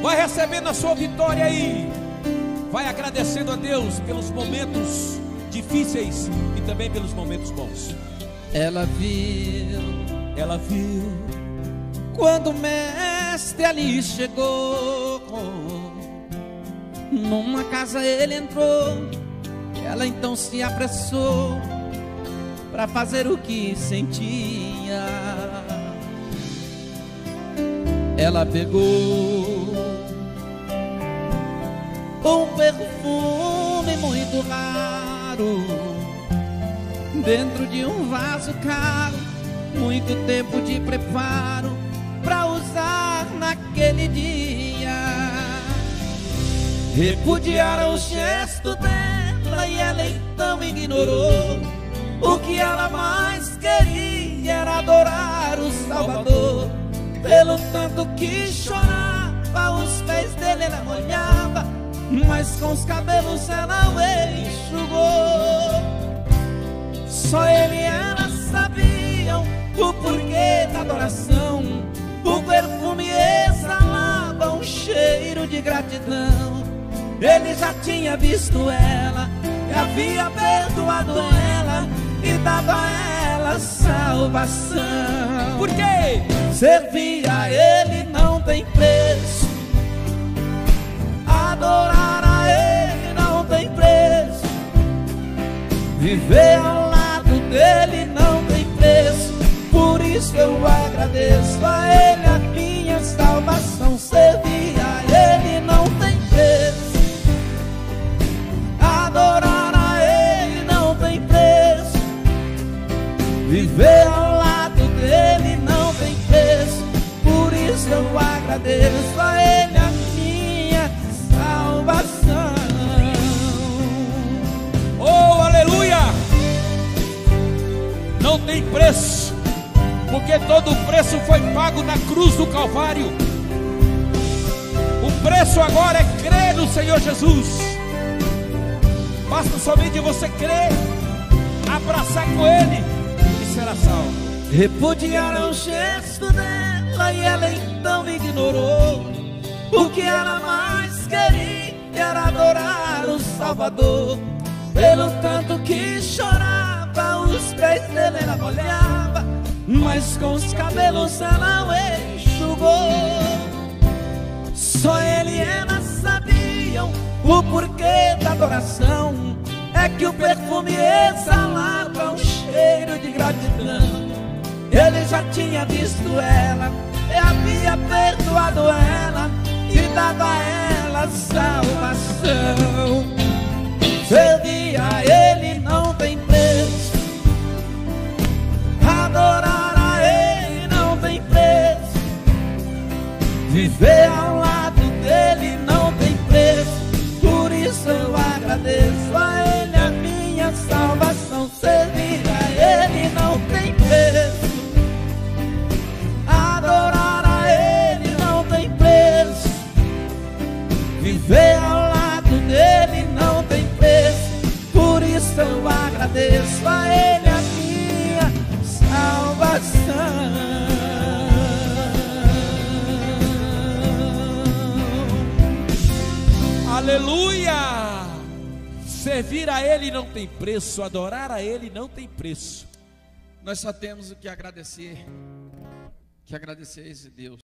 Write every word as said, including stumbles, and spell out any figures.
Vai recebendo a sua vitória aí. Vai agradecendo a Deus pelos momentos difíceis e também pelos momentos bons. Ela viu, ela viu quando o mestre ali chegou. Numa casa ele entrou, ela então se apressou para fazer o que sentia. Ela pegou um perfume muito raro dentro de um vaso caro, muito tempo de preparo para usar naquele dia. Repudiaram o gesto dela e ela então ignorou. O que ela mais queria era adorar o Salvador. Pelo tanto que chorava, os pés dele ela molhava, mas com os cabelos ela o enxugou. Só ele e ela sabiam o porquê da adoração. O perfume exalava um cheiro de gratidão. Ele já tinha visto ela, e havia perdoado ela e dado a ela salvação. Por quê? Servir a ele não tem preço, adorar a ele não tem preço, viver ao lado dele não tem preço. Por isso eu agradeço a ele a minha salvação. Servir a ele não tem preço, adorar a ele não tem preço, viver ao lado dele não tem preço. Por isso eu agradeço a ele a minha salvação. Oh, aleluia! Não tem preço, porque todo o preço foi pago na cruz do Calvário. O preço agora é crer no Senhor Jesus. Basta somente você crer, abraçar com Ele e será salvo. Repudiaram o gesto dela e ela então ignorou. O que ela mais queria era adorar o Salvador. Pelo tanto que chorava, os pés dele ela molhava, mas com os cabelos ela o enxugou. Só ele e ela sabiam o porquê da adoração. É que o perfume exalava um cheiro de gratidão. Ele já tinha visto ela, e havia perdoado ela e dado a ela salvação. Servir a ele não tem preço, adorar a ele não tem preço, viver ao lado dele não tem preço. Por isso eu agradeço a ele a minha salvação. Servir a ele não tem preço, adorar a ele não tem preço, viver ao lado dele não tem preço. Por isso eu agradeço a ele a minha salvação. Aleluia! Servir a Ele não tem preço, adorar a Ele não tem preço. Nós só temos o que agradecer, que agradecer a esse Deus.